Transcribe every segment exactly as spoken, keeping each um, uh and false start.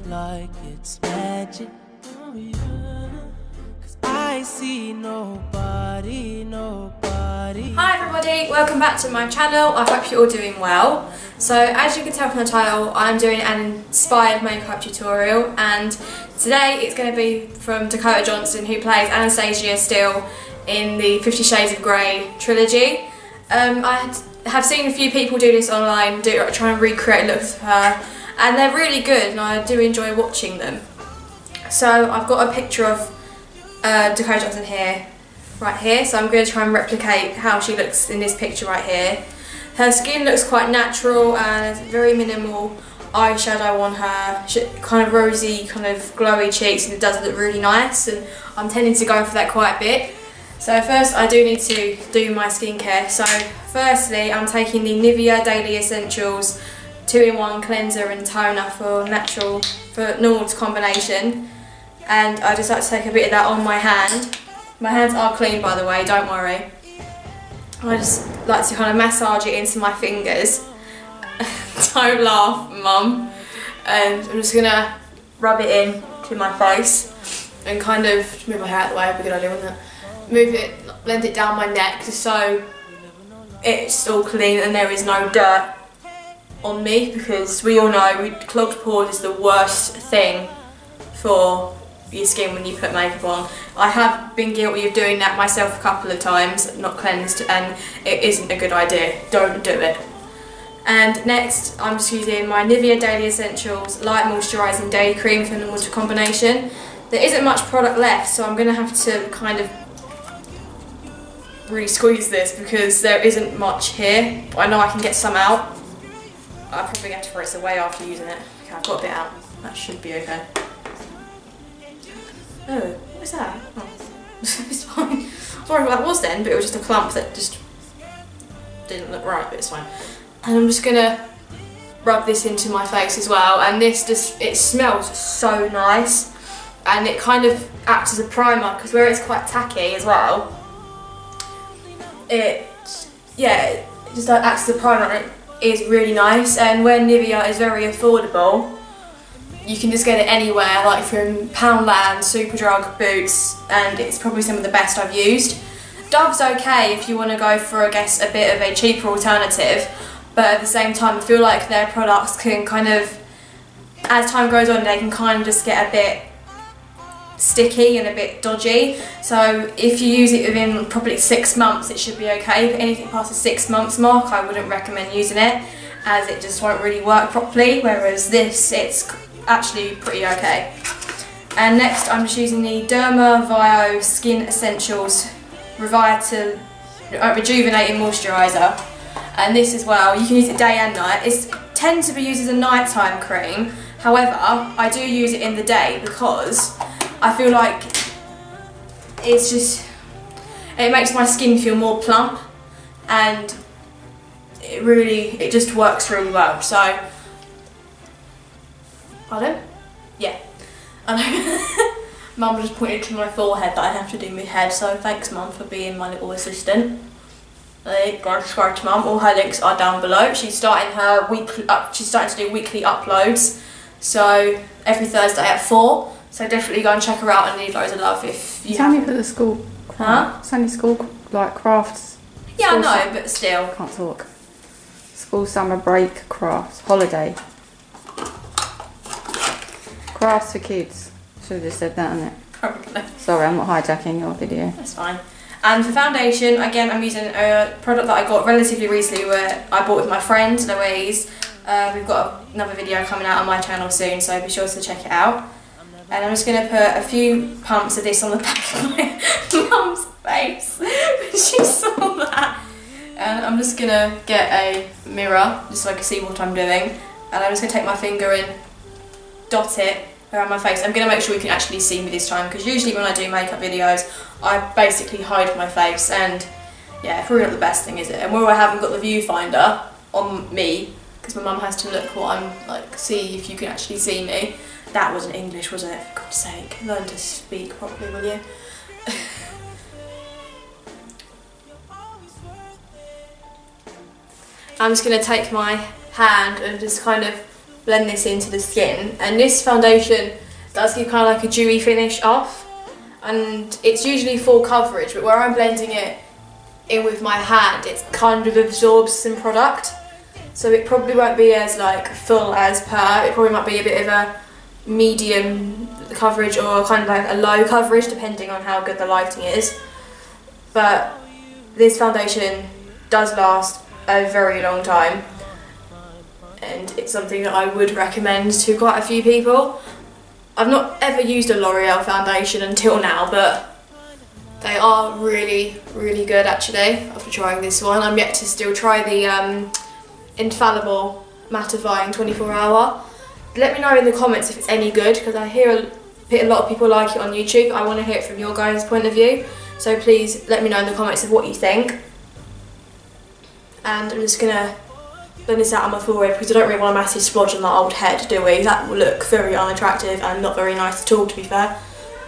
like it's magic. Oh yeah, 'cause I see nobody, nobody. Hi everybody, welcome back to my channel. I hope you're all doing well. So as you can tell from the title, I'm doing an inspired makeup tutorial, and today it's going to be from Dakota Johnson, who plays Anastasia Steele in the Fifty Shades of Grey trilogy. Um, I have seen a few people do this online, do try and recreate looks of her, and they're really good and I do enjoy watching them. So I've got a picture of uh, Dakota Johnson here, right here, so I'm going to try and replicate how she looks in this picture right here. Her skin looks quite natural and has very minimal eyeshadow on her, she, kind of rosy, kind of glowy cheeks, and it does look really nice, and I'm tending to go for that quite a bit. So first I do need to do my skincare. So firstly I'm taking the Nivea Daily Essentials two in one cleanser and toner for natural, for normal combination, and I just like to take a bit of that on my hand. My hands are clean, by the way, don't worry. I just like to kind of massage it into my fingers. Don't laugh, Mum. And I'm just gonna rub it in to my face and kind of move my hair out of the way. That'd be a good idea, wouldn't it? Move it, blend it down my neck just so it's all clean and there is no dirt on me, because we all know we, clogged pores is the worst thing for your skin when you put makeup on. I have been guilty of doing that myself a couple of times, not cleansed, and it isn't a good idea. Don't do it. And next I'm just using my Nivea Daily Essentials Light Moisturising Day Cream for the water combination. There isn't much product left, so I'm going to have to kind of really squeeze this because there isn't much here, but I know I can get some out. I probably have to throw this away after using it. Okay, I've got a bit out. That should be okay. Oh, what was that? Oh, it's fine. Sorry what that was then, but it was just a clump that just didn't look right, but it's fine. And I'm just gonna rub this into my face as well, and this just, it smells so nice, and it kind of acts as a primer because where it's quite tacky as well, it, yeah, it just like acts as a primer, and it is really nice. And where Nivea is very affordable, you can just get it anywhere, like from Poundland, Superdrug, Boots, and it's probably some of the best I've used. Dove's okay if you want to go for, I guess, a bit of a cheaper alternative, but at the same time I feel like their products can kind of, as time goes on, they can kind of just get a bit sticky and a bit dodgy. So if you use it within probably six months it should be okay. If anything past the six months mark I wouldn't recommend using it, as it just won't really work properly, whereas this, it's actually pretty okay. And next I'm just using the Derma Vio Skin Essentials Revital uh, Rejuvenating Moisturiser, and this as well, you can use it day and night. It tends to be used as a nighttime cream, however I do use it in the day because I feel like it's just, it makes my skin feel more plump, and it really, it just works really well. So, pardon? Yeah. I know. Mum just pointed to my forehead that I have to do my head, so thanks Mum for being my little assistant. There you go, subscribe to Mum, all her links are down below. She's starting her weekly up, she's starting to do weekly uploads, so every Thursday at four. So definitely go and check her out and leave loads of love if you It's only for the school craft. Huh? It's only school, like, crafts. Yeah, School I know, but still. Can't talk. School summer break crafts. Holiday. Crafts for kids. Should have just said that, innit? Probably. Sorry, I'm not hijacking your video. That's fine. And for foundation, again, I'm using a product that I got relatively recently where I bought with my friend, Louise. Uh, we've got another video coming out on my channel soon, so be sure to check it out. And I'm just going to put a few pumps of this on the back of my mum's face when she saw that. And I'm just going to get a mirror just so I can see what I'm doing. And I'm just going to take my finger and dot it around my face. I'm going to make sure you can actually see me this time, because usually when I do makeup videos I basically hide my face, and yeah, probably not the best thing, is it? And where I haven't got the viewfinder on me, because my mum has to look what I'm like, see if you can actually see me. That wasn't English, was it? For God's sake, learn to speak properly, will you? I'm just going to take my hand and just kind of blend this into the skin. And this foundation does give kind of like a dewy finish off, and it's usually full coverage, but where I'm blending it in with my hand, it kind of absorbs some product, so it probably won't be as like full as per. It probably might be a bit of a medium coverage or kind of like a low coverage, depending on how good the lighting is. But this foundation does last a very long time, and it's something that I would recommend to quite a few people. I've not ever used a L'Oreal foundation until now, but they are really, really good actually after trying this one. I'm yet to still try the um, Infallible Mattifying twenty-four hour. Let me know in the comments if it's any good, because I hear a, a lot of people like it on YouTube. I want to hear it from your guys' point of view, so please let me know in the comments of what you think. And I'm just going to blend this out on my forehead, because I don't really want a massive splodge on that old head, do we? That will look very unattractive and not very nice at all, to be fair.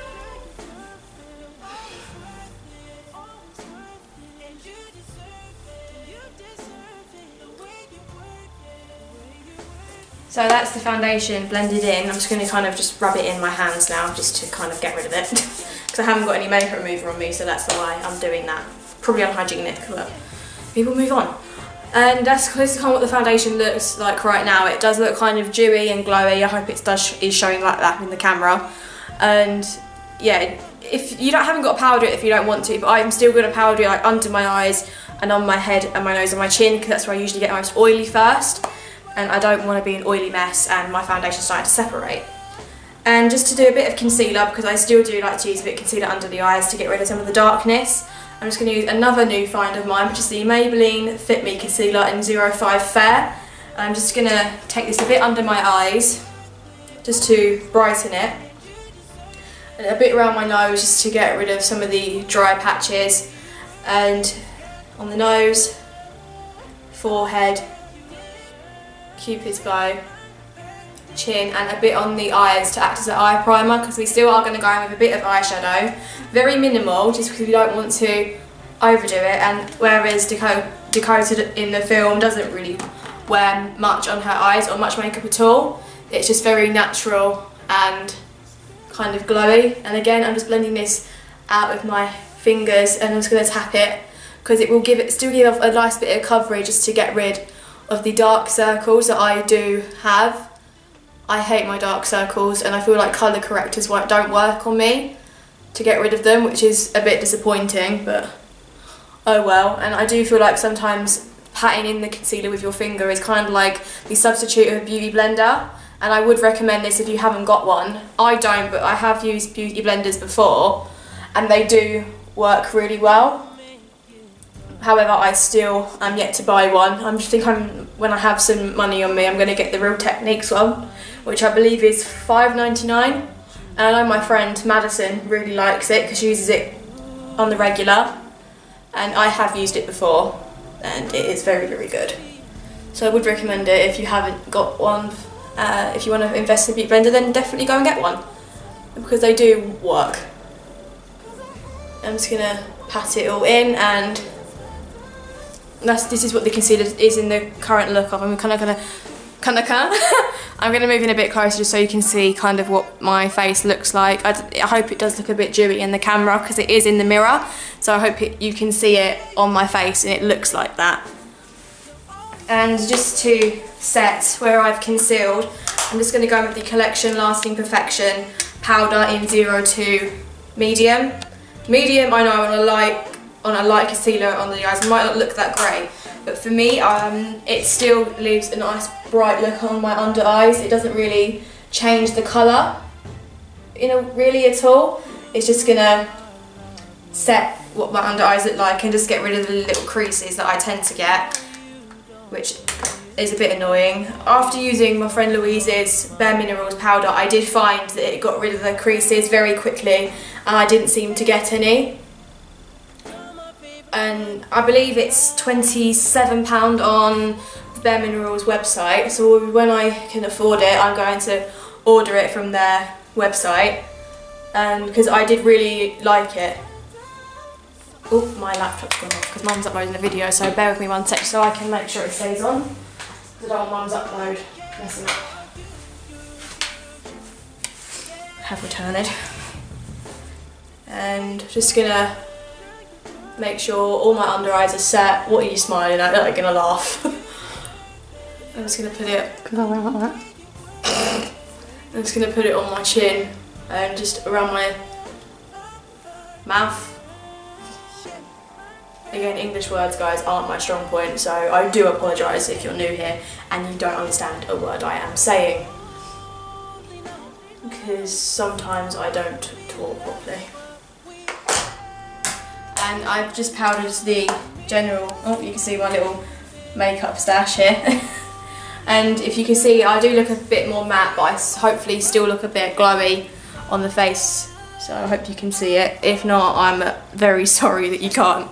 So that's the foundation blended in. I'm just going to kind of just rub it in my hands now, just to kind of get rid of it. Because I haven't got any makeup remover on me, so that's why I'm doing that. Probably unhygienic, but people move on. And that's this is kind of what the foundation looks like right now. It does look kind of dewy and glowy. I hope it does is showing like that in the camera. And yeah, if you don't haven't got to powder it if you don't want to, but I'm still going to powder it like under my eyes and on my head and my nose and my chin, because that's where I usually get most oily first. And I don't want to be an oily mess and my foundation's starting to separate. And just to do a bit of concealer, because I still do like to use a bit of concealer under the eyes to get rid of some of the darkness, I'm just going to use another new find of mine, which is the Maybelline Fit Me Concealer in zero five Fair. And I'm just going to take this a bit under my eyes, just to brighten it. And a bit around my nose, just to get rid of some of the dry patches. And on the nose, forehead, Cupid's bow, chin, and a bit on the eyes to act as an eye primer, because we still are going to go in with a bit of eyeshadow. Very minimal, just because we don't want to overdo it, and whereas Dakota, Dakota in the film doesn't really wear much on her eyes or much makeup at all. It's just very natural and kind of glowy. And again, I'm just blending this out with my fingers, and I'm just going to tap it, because it will give it still give off a nice bit of coverage, just to get rid of the dark circles that I do have. I hate my dark circles, and I feel like colour correctors don't work on me to get rid of them, which is a bit disappointing, but oh well. And I do feel like sometimes patting in the concealer with your finger is kind of like the substitute of a beauty blender, and I would recommend this if you haven't got one. I don't, but I have used beauty blenders before and they do work really well. However, I still am yet to buy one. I think I'm, when I have some money on me, I'm going to get the Real Techniques one, which I believe is five ninety-nine. And I know my friend Madison really likes it because she uses it on the regular, and I have used it before, and it is very, very good. So I would recommend it if you haven't got one. Uh, if you want to invest in a beauty blender, then definitely go and get one, because they do work. I'm just going to pat it all in, and That's, this is what the concealer is in the current look of. I'm kind of gonna, kind of, kind of. I'm gonna move in a bit closer just so you can see kind of what my face looks like. I, I hope it does look a bit dewy in the camera, because it is in the mirror. So I hope it, you can see it on my face and it looks like that. And just to set where I've concealed, I'm just gonna go with the Collection Lasting Perfection powder in zero two medium. Medium, I know, on a light. on a light concealer on the eyes, it might not look that great, but for me um, it still leaves a nice bright look on my under eyes. It doesn't really change the colour, you know, really at all. It's just gonna set what my under eyes look like and just get rid of the little creases that I tend to get, which is a bit annoying. After using my friend Louise's Bare Minerals powder, I did find that it got rid of the creases very quickly, and I didn't seem to get any. And I believe it's twenty-seven pounds on the Bare Minerals website, so when I can afford it, I'm going to order it from their website, and because I did really like it. Oh, my laptop's gone off because Mum's uploading the video, so bear with me one sec so I can make sure it stays on, because I don't want Mum's upload messing up. have returned. And just gonna make sure all my under eyes are set. What are you smiling at? They're gonna laugh. I'm just gonna put it. Because I went like that. I'm just gonna put it on my chin and just around my mouth. Again, English words, guys, aren't my strong point, so I do apologise if you're new here and you don't understand a word I am saying. Because sometimes I don't talk properly. And I've just powdered the general, oh, you can see my little makeup stash here. And if you can see, I do look a bit more matte, but I hopefully still look a bit glowy on the face. So I hope you can see it. If not, I'm very sorry that you can't.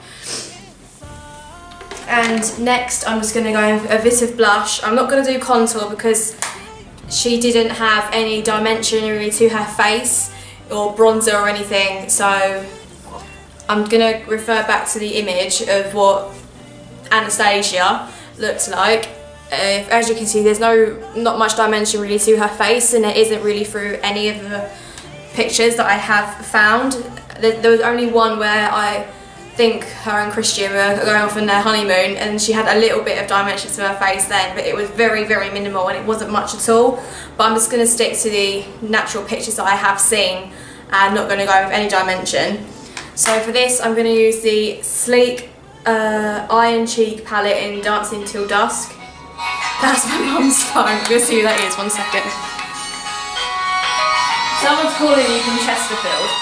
And next I'm just going to go in a bit of blush. I'm not going to do contour because she didn't have any dimension really to her face or bronzer or anything, so I'm going to refer back to the image of what Anastasia looks like. Uh, as you can see, there's no not much dimension really to her face, and it isn't really through any of the pictures that I have found. There, there was only one where I think her and Christian were going off on their honeymoon and she had a little bit of dimension to her face then, but it was very very minimal and it wasn't much at all. But I'm just going to stick to the natural pictures that I have seen and not going to go with any dimension. So for this I'm going to use the Sleek uh, Iron Cheek palette in Dancing Till Dusk. That's my mum's phone. I'm going to see who that is, one second. Someone's calling you from Chesterfield.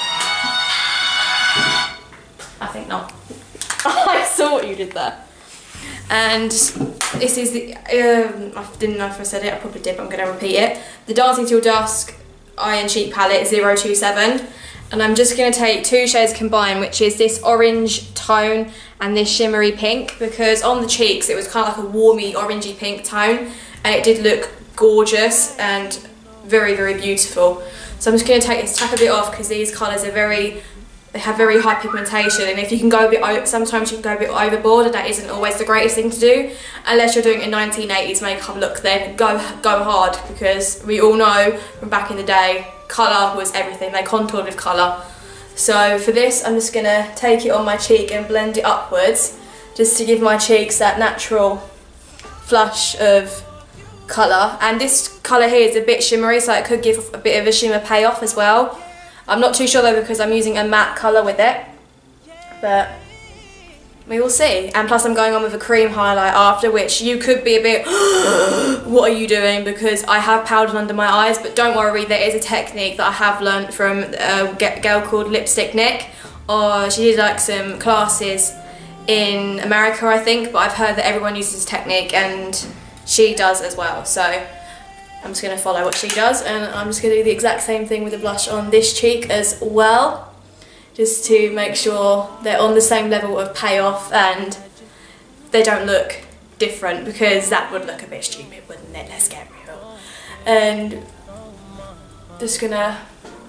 I think not. I saw what you did there. And this is the, um, I didn't know if I said it, I probably did, but I'm going to repeat it. The Dancing Till Dusk Iron Cheek palette zero two seven. And I'm just going to take two shades combined, which is this orange tone and this shimmery pink, because on the cheeks it was kind of like a warmy orangey pink tone and it did look gorgeous and very very beautiful. So I'm just going to take this, tap a bit off, because these colours are very, they have very high pigmentation, and if you can go a bit, sometimes you can go a bit overboard, and that isn't always the greatest thing to do unless you're doing a nineteen eighties makeup look. Then go go hard, because we all know from back in the day colour was everything. They contoured with colour. So for this I'm just going to take it on my cheek and blend it upwards, just to give my cheeks that natural flush of colour. And this colour here is a bit shimmery, so it could give a bit of a shimmer payoff as well. I'm not too sure though, because I'm using a matte colour with it, but we will see. And plus I'm going on with a cream highlight after, which you could be a bit what are you doing, because I have powdered under my eyes, but don't worry, there is a technique that I have learnt from a girl called Lipstick Nick, or she did like some classes in America I think, but I've heard that everyone uses this technique and she does as well. So I'm just going to follow what she does, and I'm just going to do the exact same thing with the blush on this cheek as well, just to make sure they're on the same level of payoff and they don't look different, because that would look a bit stupid, wouldn't it? Let's get real. And just gonna,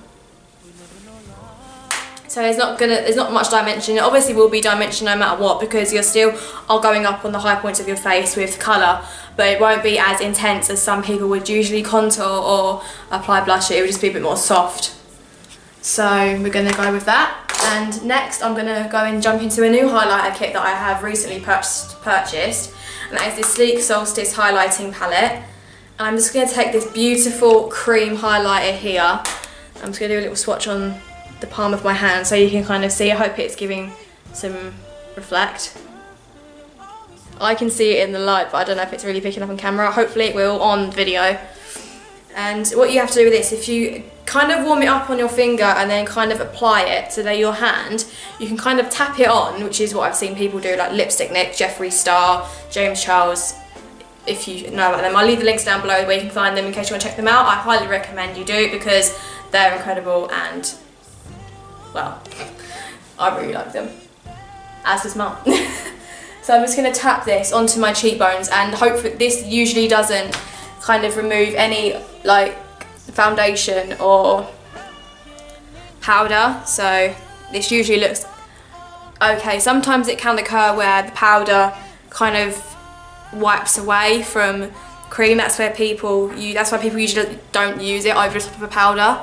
so there's not gonna there's not much dimension. It obviously will be dimension no matter what, because you're still are going up on the high points of your face with colour, but it won't be as intense as some people would usually contour or apply blush. It would just be a bit more soft. So we're going to go with that. And next I'm going to go and jump into a new highlighter kit that I have recently purchased, purchased and that is this Sleek Solstice highlighting palette. And I'm just going to take this beautiful cream highlighter here. I'm just going to do a little swatch on the palm of my hand so you can kind of see. I hope it's giving some reflect. I can see it in the light, but I don't know if it's really picking up on camera. Hopefully it will on video. And what you have to do with this, if you kind of warm it up on your finger and then kind of apply it to your hand, you can kind of tap it on, which is what I've seen people do, like Lipstick Nick, Jeffree Star, James Charles, if you know about them. I'll leave the links down below where you can find them in case you want to check them out. I highly recommend you do, because they're incredible and, well, I really like them, as does Mum. So I'm just going to tap this onto my cheekbones, and hopefully this usually doesn't kind of remove any like foundation or powder, so this usually looks okay. Sometimes it can occur where the powder kind of wipes away from cream. That's where people use, that's why people usually don't use it over the top of a powder,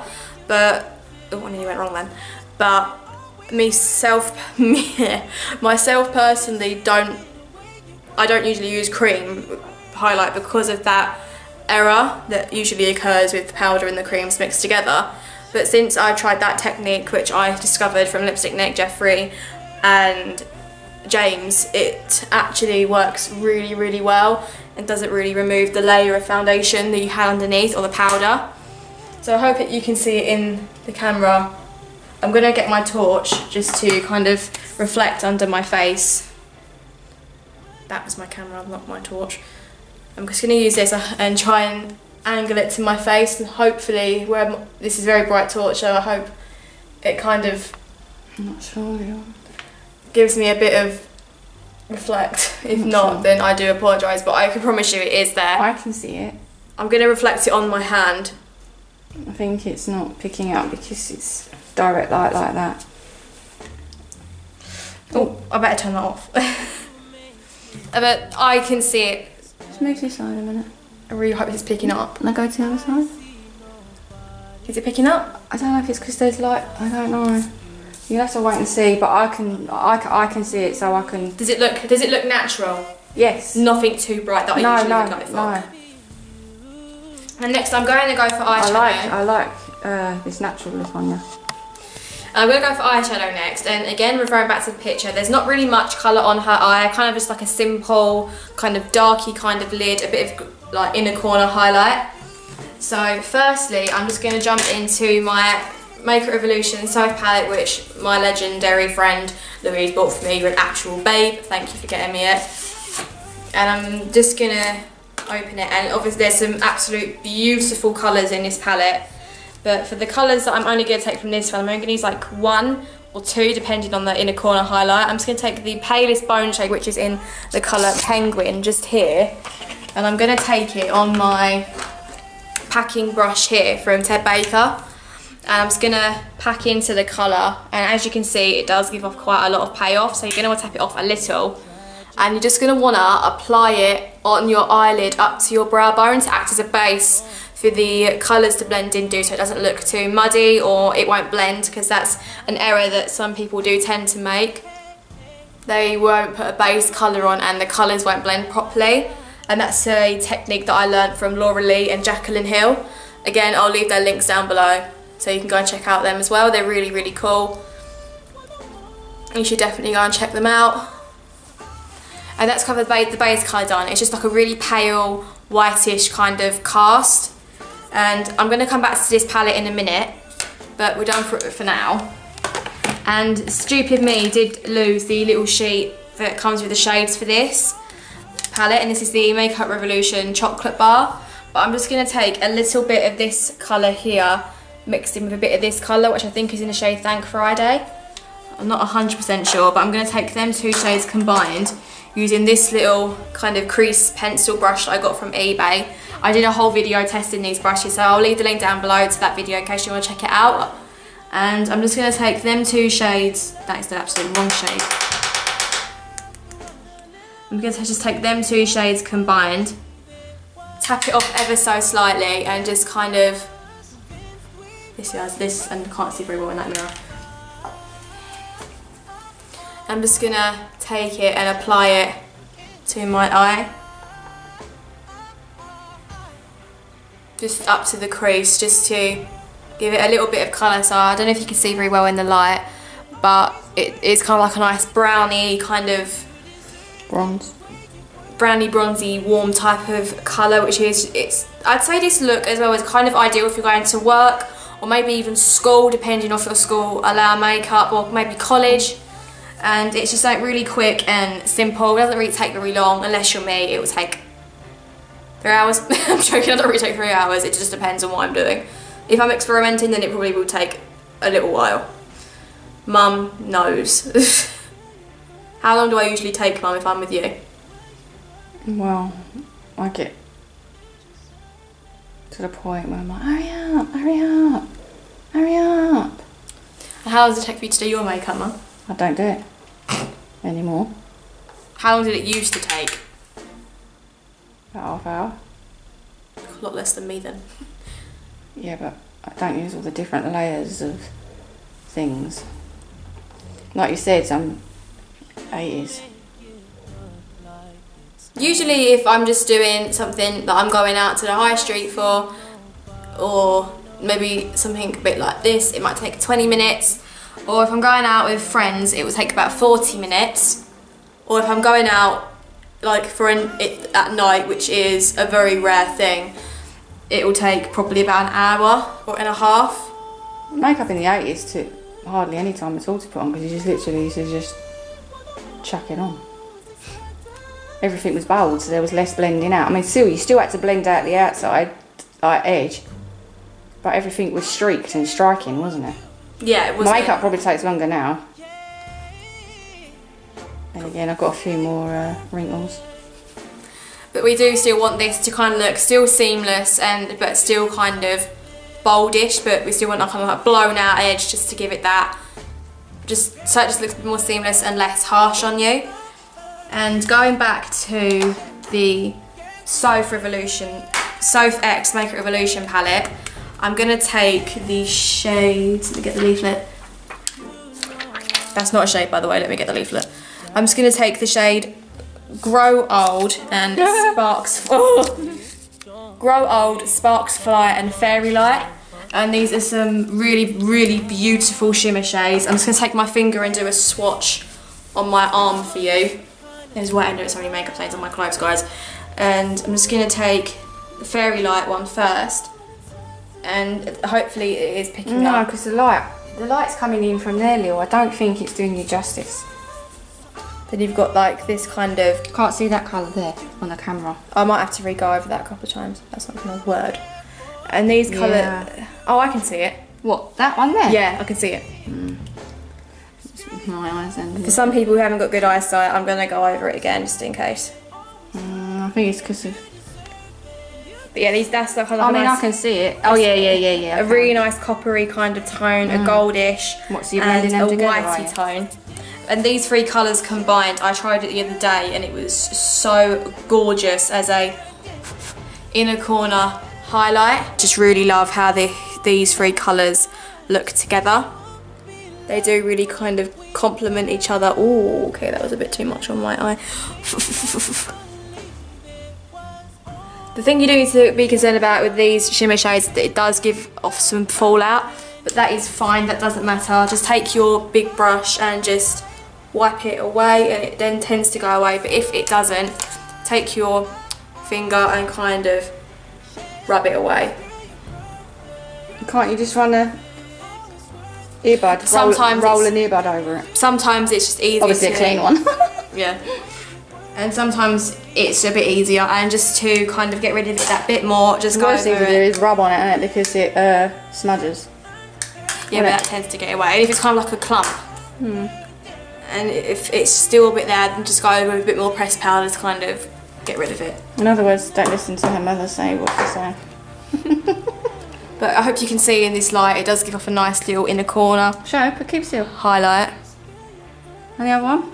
but oh, I nearly went wrong then. But myself, me, myself personally, don't I don't usually use cream highlight because of that error that usually occurs with the powder and the creams mixed together. But since I tried that technique, which I discovered from Lipstick Nick, Jeffrey and James, it actually works really, really well and doesn't really remove the layer of foundation that you had underneath or the powder. So I hope that you can see it in the camera. I'm going to get my torch just to kind of reflect under my face. That was my camera, not my torch. I'm just going to use this and try and angle it to my face, and hopefully, where this is a very bright torch, so I hope it kind of I'm not sure. Yeah. gives me a bit of reflect. If not, not sure. Then I do apologise, but I can promise you it is there. I can see it. I'm going to reflect it on my hand. I think it's not picking up because it's direct light like that. Oh, I better turn that off. But I can see it. Just move this side a minute. I really hope it's picking up. Now go to the other side. Is it picking up? I don't know if it's because there's light. I don't know. You have to wait and see. But I can, I, can, I can see it, so I can. Does it look? Does it look natural? Yes. Nothing too bright that I no, usually no, would go for. No. And next, I'm going to go for eyeshadow. I like, I like uh, this natural look on you. I'm going to go for eyeshadow next, and again, referring back to the picture, there's not really much colour on her eye, kind of just like a simple, kind of darky kind of lid, a bit of like inner corner highlight. So firstly, I'm just going to jump into my Makeup Revolution Soft Palette, which my legendary friend Louise bought for me. You're an actual babe, thank you for getting me it. And I'm just going to open it, and obviously there's some absolute beautiful colours in this palette. But for the colours that I'm only going to take from this one, I'm only going to use like one or two depending on the inner corner highlight. I'm just going to take the palest bone shade, which is in the colour Penguin, just here. And I'm going to take it on my packing brush here from Ted Baker. And I'm just going to pack into the colour. And as you can see, it does give off quite a lot of payoff. So you're going to want to tap it off a little. And you're just going to want to apply it on your eyelid up to your brow bone to act as a base for the colours to blend into, so it doesn't look too muddy or it won't blend, because that's an error that some people do tend to make. They won't put a base colour on and the colours won't blend properly, and that's a technique that I learned from Laura Lee and Jacqueline Hill. Again, I'll leave their links down below so you can go and check out them as well. They're really, really cool. You should definitely go and check them out. And that's covered by the base colour done. It's just like a really pale, whitish kind of cast. And I'm going to come back to this palette in a minute, but we're done for, for now. And stupid me did lose the little sheet that comes with the shades for this palette, and this is the Makeup Revolution Chocolate Bar. But I'm just going to take a little bit of this colour here, mixed in with a bit of this colour, which I think is in the shade Thank Friday. I'm not one hundred percent sure, but I'm going to take them two shades combined using this little kind of crease pencil brush that I got from eBay. I did a whole video testing these brushes, so I'll leave the link down below to that video in case you want to check it out. And I'm just going to take them two shades, that is the absolute wrong shade. I'm going to just take them two shades combined, tap it off ever so slightly, and just kind of, this is this, and I can't see very well in that mirror. I'm just going to take it and apply it to my eye. Just up to the crease, just to give it a little bit of colour. So I don't know if you can see very well in the light, but it is kind of like a nice browny kind of bronze, browny bronzy warm type of colour, which is, it's, I'd say this look as well is kind of ideal if you're going to work or maybe even school, depending on if your school allow makeup, or maybe college. And it's just like really quick and simple. It doesn't really take very long. Unless you're me, it will take three hours. I'm joking, it doesn't really take three hours. It just depends on what I'm doing. If I'm experimenting, then it probably will take a little while. Mum knows. How long do I usually take, Mum, if I'm with you? Well, I get to the point where I'm like, hurry up, hurry up, hurry up. How long does it take for you to do your makeup, Mum? I don't do it anymore. How long did it used to take? About half hour. A lot less than me then. Yeah, but I don't use all the different layers of things. Like you said, some eighties. Usually if I'm just doing something that I'm going out to the high street for, or maybe something a bit like this, it might take twenty minutes. Or if I'm going out with friends, it will take about forty minutes. Or if I'm going out like for an, it, at night, which is a very rare thing, it will take probably about an hour or and a half. Makeup in the eighties took hardly any time at all to put on, because you just literally used to just chuck it on. Everything was bold, so there was less blending out. I mean, still, you still had to blend out the outside, like edge, but everything was streaked and striking, wasn't it? Yeah, it was. My makeup probably takes longer now. And again, I've got a few more uh, wrinkles. But we do still want this to kind of look still seamless and but still kind of boldish, but we still want a kind of like blown out edge just to give it that, just so it just looks a bit more seamless and less harsh on you. And going back to the Soph Revolution, Soph X Makeup Revolution palette, I'm going to take the shade, let me get the leaflet. That's not a shade, by the way, let me get the leaflet. I'm just going to take the shade Grow Old and Sparks, oh, Grow Old, Sparks Fly and Fairy Light. And these are some really, really beautiful shimmer shades. I'm just going to take my finger and do a swatch on my arm for you. There's wet, I know so many makeup stains on my clothes, guys. And I'm just going to take the Fairy Light one first. And hopefully it is picking no, up. No, because the light, the light's coming in from there, Lil. I don't think it's doing you justice. Then you've got like this kind of... Can't see that colour there on the camera. I might have to re-go over that a couple of times. That's not going to word. And these colour... Yeah. Oh, I can see it. What, that one there? Yeah, I can see it. Mm. My eyes then. For some people who haven't got good eyesight, I'm going to go over it again just in case. Mm, I think it's because of... But yeah, these that's the kind of I mean, nice, I can see it. Oh, yeah, yeah, yeah, yeah. a really nice coppery kind of tone, Mm. a goldish, What's your and blending a them together, whitey are you? tone. And these three colours combined, I tried it the other day and it was so gorgeous as a inner corner highlight. Just really love how the, these three colours look together. They do really kind of complement each other. Oh, okay, that was a bit too much on my eye. The thing you do need to be concerned about with these shimmer shades is that it does give off some fallout, but that is fine, that doesn't matter. Just take your big brush and just wipe it away, and it then tends to go away. But if it doesn't, take your finger and kind of rub it away. Can't you just run a earbud, Sometimes roll, roll it's- an earbud over it? Sometimes it's just easier Obviously to... a clean one. Yeah. And sometimes it's a bit easier, and just to kind of get rid of it that bit more, just The go worst over thing to do it. is rub on it, innit, because it uh, smudges. Yeah, but that tends to get away. And if it's kind of like a clump, Hmm. and if it's still a bit there, then just go over with a bit more pressed powder to kind of get rid of it. In other words, don't listen to her mother say what she's saying. But I hope you can see in this light, it does give off a nice little inner corner Show, but keep still. highlight. And the other one?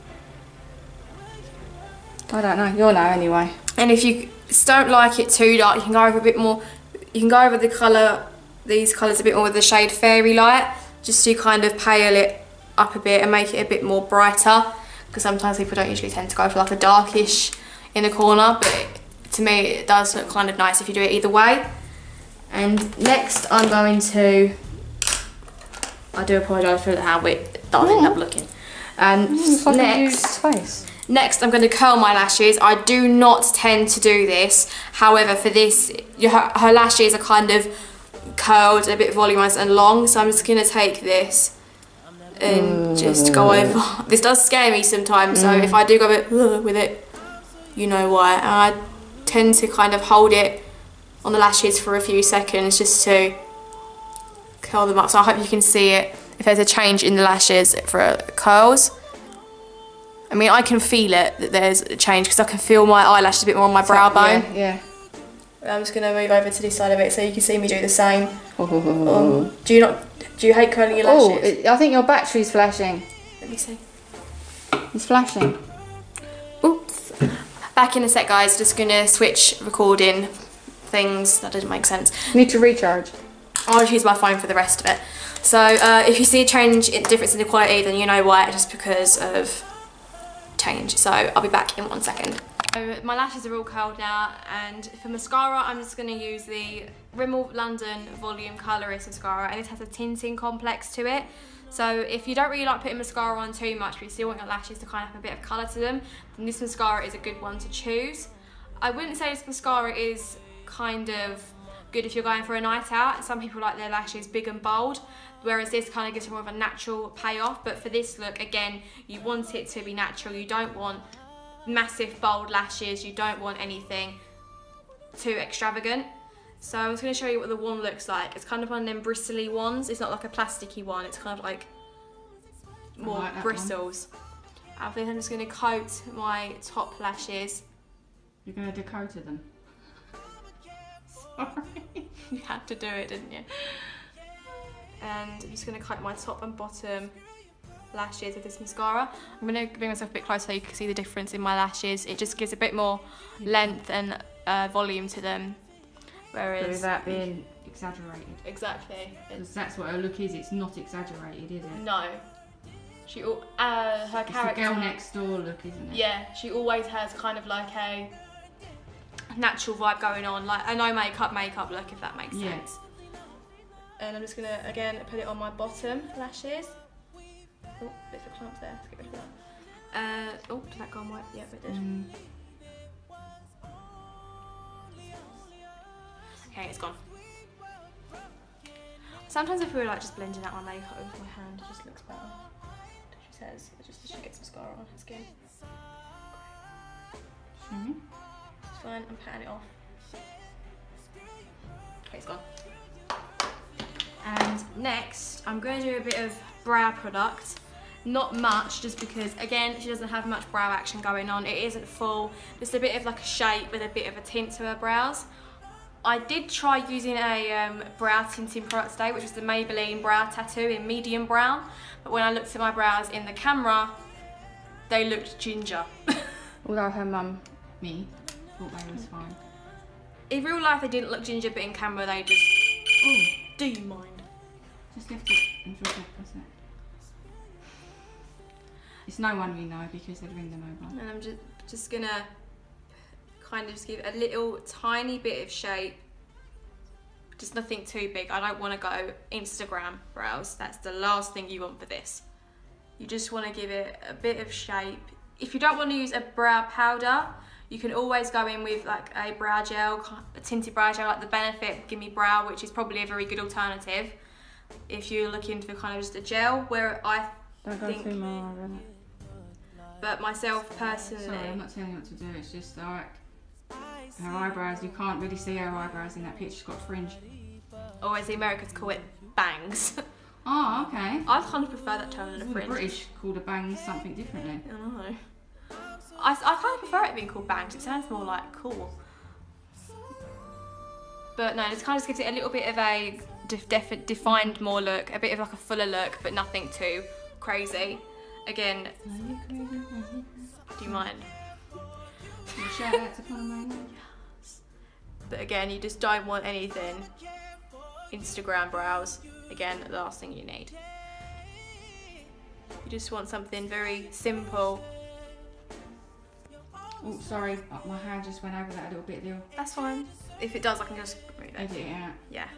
I don't know. You'll know anyway. And if you don't like it too dark, you can go over a bit more, you can go over the colour, these colours a bit more with the shade Fairy Light, just to kind of pale it up a bit and make it a bit more brighter, because sometimes people don't usually tend to go for like a darkish inner corner, but it, to me it does look kind of nice if you do it either way. And next I'm going to, I do apologise for how it does end up looking. And It's like a next, used face. Next, I'm going to curl my lashes. I do not tend to do this. However, for this, your, her, her lashes are kind of curled, a bit volumised and long. So I'm just going to take this and just go over. This does scare me sometimes. So if I do go a bit uh, with it, you know why. And I tend to kind of hold it on the lashes for a few seconds just to curl them up. So I hope you can see it. If there's a change in the lashes for curls. I mean, I can feel it, that there's a change, because I can feel my eyelashes a bit more on my brow bone. Yeah, I'm just going to move over to this side of it so you can see me do the same. yeah. Um, do you not, do you hate curling your Oh, lashes? it, I think your battery's flashing. Let me see. It's flashing. Oops. Back in a sec, guys. Just going to switch recording things. That didn't make sense. Need to recharge. I'll just use my phone for the rest of it. So uh, if you see a change in difference in the quality, then you know why, it's just because of change. So I'll be back in one second. So my lashes are all curled now, and for mascara I'm just going to use the Rimmel London Volume Colorist Mascara, and this has a tinting complex to it. So if you don't really like putting mascara on too much, but you still want your lashes to kind of have a bit of colour to them, then this mascara is a good one to choose. I wouldn't say this mascara is kind of good if you're going for a night out. Some people like their lashes big and bold, whereas this kind of gives more of a natural payoff. But for this look, again, you want it to be natural. You don't want massive bold lashes. You don't want anything too extravagant. So I'm just going to show you what the wand looks like. It's kind of one of them bristly ones. It's not like a plasticky one. It's kind of like more like bristles. I think I'm just going to coat my top lashes. You're going to Dakota them? Sorry. You had to do it, didn't you? And I'm just going to coat my top and bottom lashes with this mascara. I'm going to bring myself a bit closer so you can see the difference in my lashes. It just gives a bit more length and uh, volume to them. Whereas, but without being exaggerated. Exactly. Because that's what her look is. It's not exaggerated, is it? No. She, uh, her it's character. the girl next door look, isn't it? Yeah, she always has kind of like a natural vibe going on, like a no makeup makeup look, if that makes yeah. sense. And I'm just gonna again put it on my bottom lashes. Oh, bits of clumps there. Let's get rid of that. Uh, oh, did that go on white? Yeah, it did. Mm. Okay, it's gone. Sometimes I feel like just blending out my makeup with my hand just looks better. She says it just should get some mascara on her skin. Mm-hmm. It's fine. I'm patting it off. Okay, it's gone. And next, I'm going to do a bit of brow product. Not much, just because again she doesn't have much brow action going on. It isn't full. Just a bit of like a shape with a bit of a tint to her brows. I did try using a um, brow tinting product today, which was the Maybelline Brow Tattoo in medium brown. But when I looked at my brows in the camera, they looked ginger. Although her mum, me, thought they was fine. In real life they didn't look ginger, but in camera they just... Oh, do you mind? Just lift it and drop it, that's it. It's no one we know because they'd ring the mobile. And I'm just, just gonna kind of just give a little tiny bit of shape. Just nothing too big. I don't want to go Instagram brows. That's the last thing you want for this. You just want to give it a bit of shape. If you don't want to use a brow powder, you can always go in with like a brow gel, a tinted brow gel like the Benefit Gimme Brow, which is probably a very good alternative if you're looking for kind of just a gel, where I don't think... go too more, really. But myself personally... Sorry, I'm not telling you what to do, it's just like her eyebrows, you can't really see her eyebrows in that picture, she's got fringe. Or as the Americans call it, bangs. Oh, okay. I kind of prefer that term than a Well, fringe. the British called a bang something differently. I don't know. I, I kind of prefer it being called bangs, it sounds more like cool. But no, it kind of just gives it a little bit of a def def defined more look, a bit of like a fuller look, but nothing too crazy. Again, do you mind? You shout out to Conor. Yes. But again, you just don't want anything Instagram brows. Again, the last thing you need. You just want something very simple. Oh, sorry, my hand just went over that a little bit there. That's fine. If it does, I can just remove it. Edit it out. Yeah.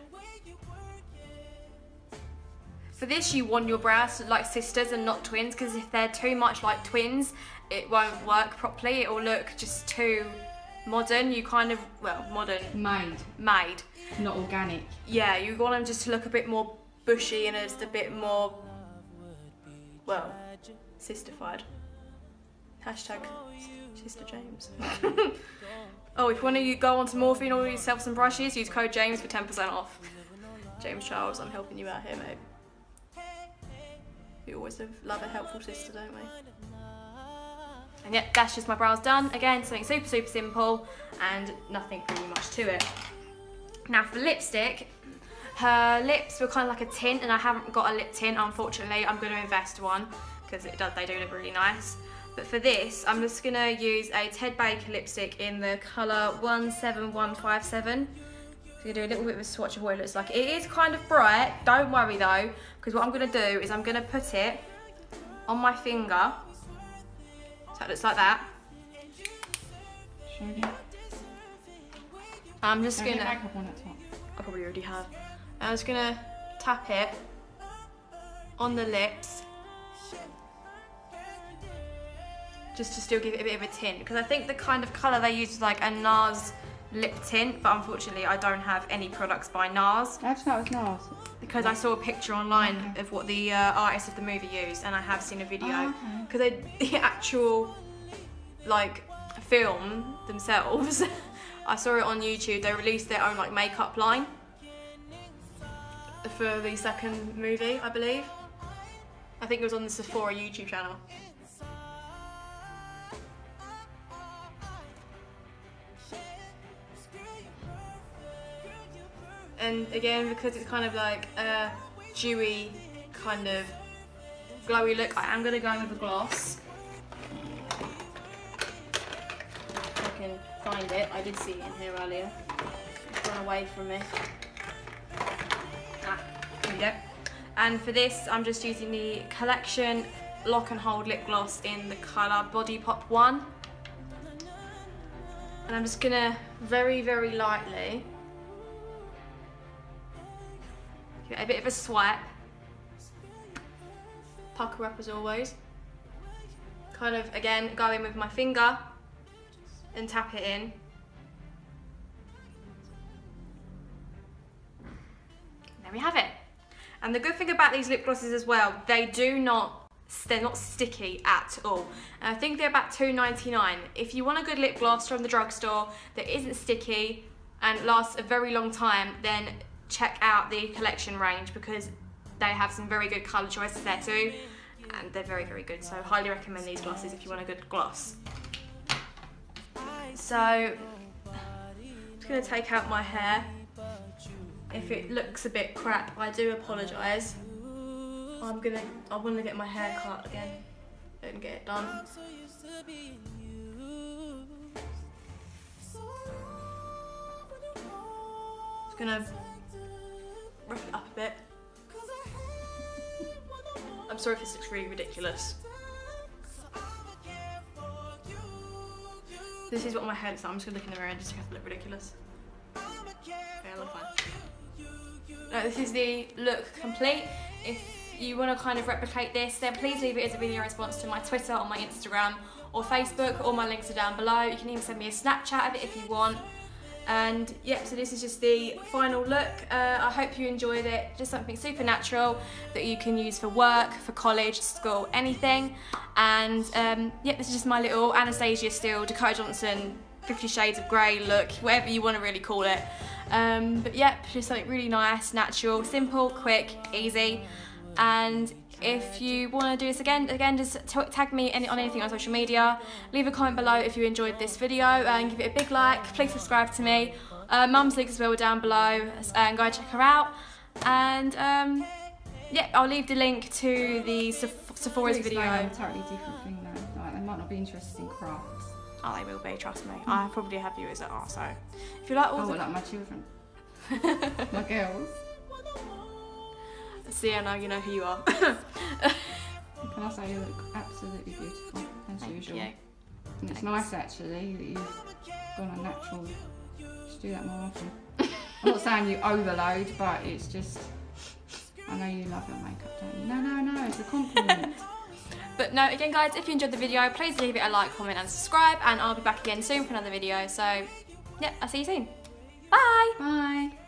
For this, you want your brows to look like sisters and not twins, because if they're too much like twins, it won't work properly. It will look just too modern. You kind of, well, modern. Made. Made. Not organic. Yeah, you want them just to look a bit more bushy and just a bit more, well, sisterfied. Hashtag Sister James. Oh, if you want to go on to Morphe and order yourself some brushes, use code James for ten percent off. James Charles, I'm helping you out here, mate. We always love a helpful sister, don't we? And yeah, that's just my brows done. Again, something super, super simple and nothing really much to it. Now for lipstick, her lips were kind of like a tint, and I haven't got a lip tint, unfortunately. I'm going to invest one because it does, they do look really nice. But for this, I'm just going to use a Ted Baker lipstick in the colour one seven one five seven. So I'm gonna do a little bit of a swatch of what it looks like. It is kind of bright, don't worry though, because what I'm gonna do is I'm gonna put it on my finger. So it looks like that. Show you. I'm just Don't gonna, get makeup on at top. I probably already have. I'm just gonna tap it on the lips. Just to still give it a bit of a tint, because I think the kind of colour they use is like a NARS lip tint, but unfortunately I don't have any products by NARS. How do you know it was NARS? Because I saw a picture online of what the uh, artist of the movie used, and I have seen a video. Because Oh, okay. the actual like film themselves, I saw it on YouTube. They released their own like makeup line for the second movie, I believe. I think it was on the Sephora YouTube channel. And again, because it's kind of like a dewy, kind of glowy look, I am going to go in with a gloss. If I can find it. I did see it in here earlier. It's gone away from me. Ah, here we go. And for this, I'm just using the Collection Lock and Hold Lip Gloss in the colour Body Pop one. And I'm just going to very, very lightly give it a bit of a swipe. Pucker up as always. Kind of, again, go in with my finger and tap it in. There we have it. And the good thing about these lip glosses as well, they do not, they're not sticky at all. And I think they're about two ninety-nine. If you want a good lip gloss from the drugstore that isn't sticky and lasts a very long time, then check out the Collection range, because they have some very good colour choices there too, and they're very, very good. So highly recommend these glosses if you want a good gloss. So I'm just going to take out my hair. If it looks a bit crap, I do apologise. I'm gonna, I want to get my hair cut again and get it done. Just gonna rough it up a bit. I'm sorry if this looks really ridiculous. This is what my hair looks like. I'm just gonna look in the mirror and just have to look ridiculous. Okay, I look fine. No, this is the look complete. If you want to kind of replicate this, then please leave it as a video response to my Twitter or my Instagram or Facebook. All my links are down below. You can even send me a Snapchat of it if you want. And yep, so this is just the final look. Uh, I hope you enjoyed it. Just something super natural that you can use for work, for college, school, anything. And um, yep, this is just my little Anastasia Steele, Dakota Johnson, Fifty Shades of Grey look, whatever you want to really call it. Um, but yep, just something really nice, natural, simple, quick, easy. And if you want to do this again, again, just tag me any, on anything on social media. Leave a comment below if you enjoyed this video and give it a big like. Please subscribe to me. Uh, Mum's links as well down below, and go and check her out. And um, yeah, I'll leave the link to the Sephora's video. A totally different thing though. Like, they might not be interested in crafts. Oh, they will be, trust me. I probably have viewers that are, so if you like all oh, the... like my children. My girls. See, I know you know who you are. Can I say you look absolutely beautiful, as Thank usual. you. And it's Thanks. nice actually that you've gone on natural. Just do that more often. I'm not saying you overload, but it's just, I know you love your makeup, don't you? No, no, no, it's a compliment. But no, again guys, if you enjoyed the video, please leave it a like, comment and subscribe, and I'll be back again soon for another video. So, yeah, I'll see you soon. Bye! Bye.